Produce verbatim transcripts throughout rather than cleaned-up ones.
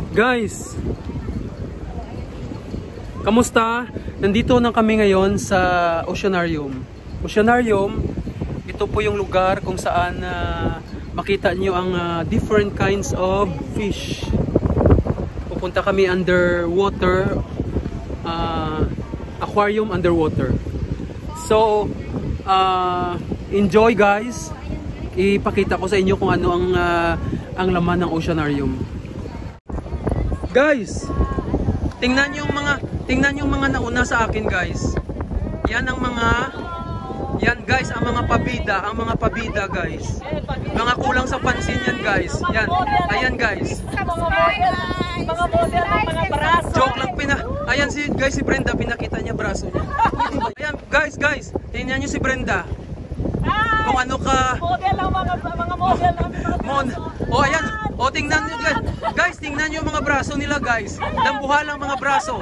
Guys, kamusta? Nandito na kami ngayon sa Oceanarium. Oceanarium, ito po yung lugar kung saan uh, makita nyo ang uh, different kinds of fish. Pupunta kami underwater, uh, aquarium underwater. So, uh, enjoy guys. Ipakita ko sa inyo kung ano ang, uh, ang laman ng Oceanarium. Guys, tingnan yung mga tingnan yung mga nauna sa akin, guys. Yan ang mga yan guys, ang mga pabida, ang mga pabida, guys. Mga kulang sa pansin yan, guys. Yan. Ayan, guys. Mga model ng mga braso. Joke lang pina. Ayan si guys, si Brenda, pinakita niya braso niya. Ayan, guys, guys. Tingnan niyo si Brenda. Kung ano ka model ng mga mga model ng mga Mon. Oh, ayan. O, oh, tingnan nyo guys. Guys, tingnan nyo yung mga braso nila, guys. Dambuha lang mga braso.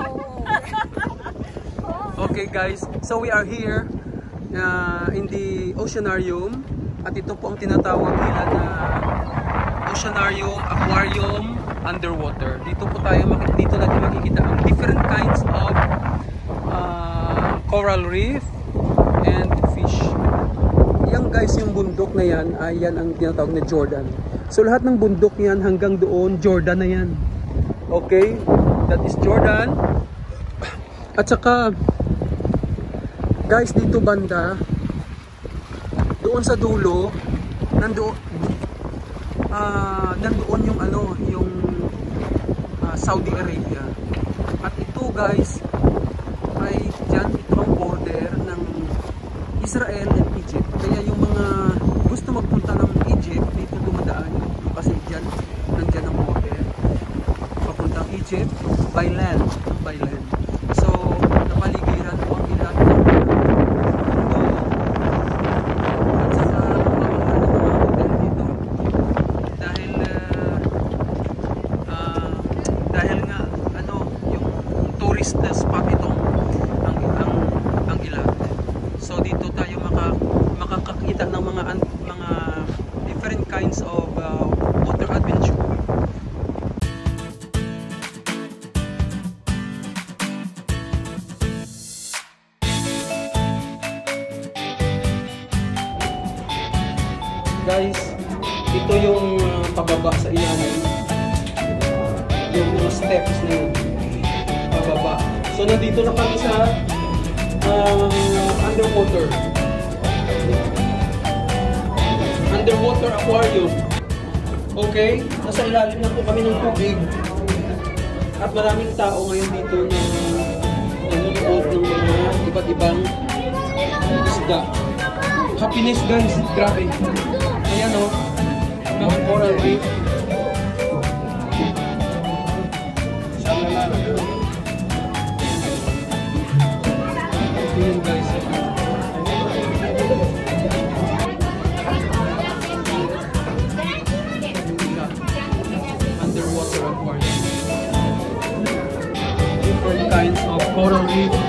Okay guys, so we are here uh, in the Oceanarium. At ito po ang tinatawag nila na Oceanarium Aquarium Underwater. Dito po tayo, dito natin makikita ang different kinds of uh, coral reef and fish. Yan guys, yung bundok na yan, ay yan ang tinatawag na Jordan. So lahat ng bundok yan hanggang doon, Jordan na yan. Okay? That is Jordan. At saka, guys, dito banda, doon sa dulo, nandoon, uh, nandoon yung ano, yung uh, Saudi Arabia. At ito guys, ay dyan, ito ang border ng Israel and Egypt. Kaya yung mga gusto magpunta ng Egypt, dito dumadaan. Kasi dyan, nandyan ang border. Papuntang Egypt, by land. By land. So, napaligiran po ang ilan ng mundo. At saka, mamahal ng mga hotel dito. Dahil, uh, uh, dahil nga, ano, yung, yung tourist spot itong ang, ang, ang ilan. So, dito tayo maka, makakakita ng mga, mga different kinds of uh, water adventure. Guys, ito yung uh, pababa sa ilalim. Yung mga steps na yun. Pababa. So, nandito na kami sa uh, underwater. Underwater aquarium. Okay? Nasa ilalim na po kami ng tubig. At maraming tao ngayon dito na nanonood ng mga iba't ibang isda. Happiness guys, grabe. Ayan o, mga coral reef. Ayan guys. Underwater aquarium. Different kinds of coral reef.